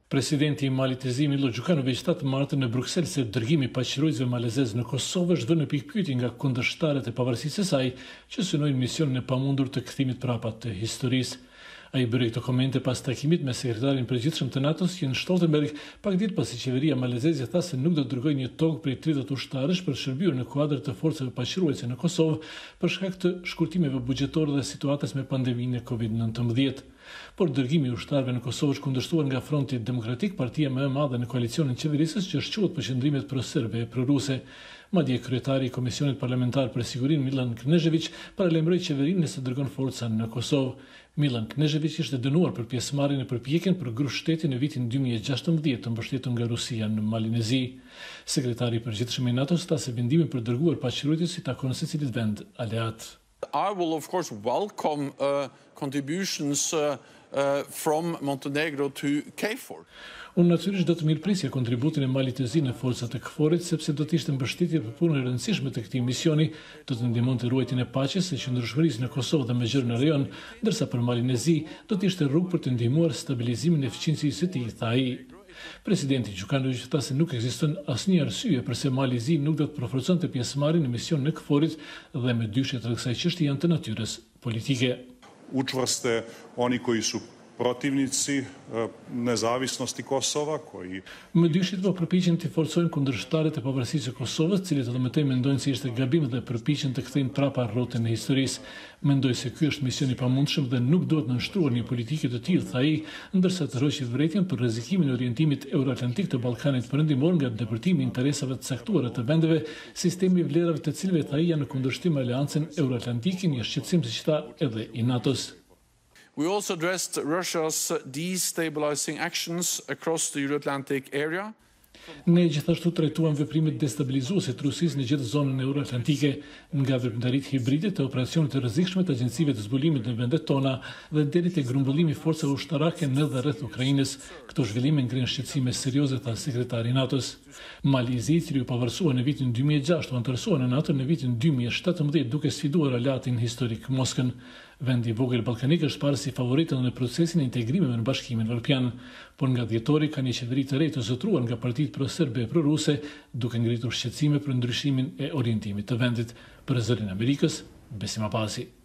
Presidenti i Malit të Zi Milo Gjukanović 7 martën në Bruksel se dërgimi i paqërojësve malezez në Kosovë është vënë në pikpyetje nga kundërshtarët e pavarësisë së saj që synojnë misionin e pamundur të kthimit prapa të historisë. Ai bëri këto komente pas takimit me sekretarin e përgjithshëm të NATO-s Jens Stoltenberg, pak ditë pasi qeveria malezeze tha se nuk do të dërgojë një tokë prej 30 ushtarësh për shërbyer në kuadër të forcave paqëruese në Kosovë për shkak të shkurtimeve buxhetore dhe situatës me pandeminë e COVID-19. Por dërgimi i ushtarëve në Kosovë është kundërshtuar nga Fronti Demokratik, partia më e madhe në koalicionin qeverisës që shquhet për qëndrimet proserbe e proruse. Madje kryetari i Komisionit Parlamentar për Sigurinë Milan Knežević paralajmëroi qeverinë nëse dërgon forca në Kosovë. Milan Knežević ishte dënuar për pjesëmarrjen në përpjekjen për grup-shteti në vitin 2016 të mbështetur nga Rusia në Malinezi. Sekretari i përgjithshëm i NATO-s tha se vendimi për dërguar paqëruesit i takon secilit vend aleat. I will of course welcome contributions from Montenegro to KFOR. Unë natyrisht do të mirëprisja kontributin e Malit të Zi në forcat e KFOR-it sepse do të ishte mbështetje për punën e rëndësishme të këtij misioni, do të ndihmonte ruajtjen e paqes, së qëndrueshmërisë në Kosovë dhe me gjërë në rajon, ndërsa për Malin e Zi do të ishte rrugë për të ndihmuar stabilizimin e fqinjësisë së tij, tha ai. Presidenti Gjukanović tha se nuk ekziston asnjë arsye pse Mali i Zi nuk do të përforconte pjesëmarrjen në mision në KFOR-it dhe me dyshjet rreth kësaj çështje janë të natyrës politike. Učvrste oni koji su protivnici nezavisnosti Kosova, koji... Më dyshit po përpiqen të forcojnë kundërshtarët e pavarësisë së Kosovës, cilët edhe më tej mendojnë se ishte gabim dhe përpiqen të kthejnë prapa rrotën e historisë. Mendoj se ky është mision i pamundshëm dhe nuk duhet nënshtruar një politikë të tillë, tha ai, ndërsa të rroqit vërejtjen për rrezikimin e orientimit euroatlantik të Ballkanit perëndimor nga depërtimi i interesave të caktuara të vendeve, sistemi i vlerave të cilëve tha ai janë në kundërshtim me Aleancën Euroatlantike, një shqetësim siç tha edhe i NATO-s. We also addressed Russia's destabilizing actions across the Euro-Atlantic area. Ne gjithashtu trajtuam veprimet destabilizuese të Rusisë në gjithë zonën euroatlantike, nga veprimtaritë hibride të operacionet të rrezikshme të agjencive të zbulimit në vendet tona dhe deri te grumbullimi i forcave ushtarake në dhe rreth Ukrainës. Këto zhvillime ngrihen shqetësime serioze, tha sekretari i NATO-s. Mali i Zi, i cili u pavarësua në vitin 2006, u antarësua në NATO në vitin 2017 duke sfiduar aleatin historik Moskën. Vendi i vogël ballkanik është parë si favorit në procesin e integrimeve në Bashkimin Evropian, por nga dhjetori ka një qeveri të re të zotruar nga partitë proserbe e proruse, duke ngritur shqetësime për ndryshimin e orientimit të vendit. Për Zërin e Amerikës, Besim Apasi.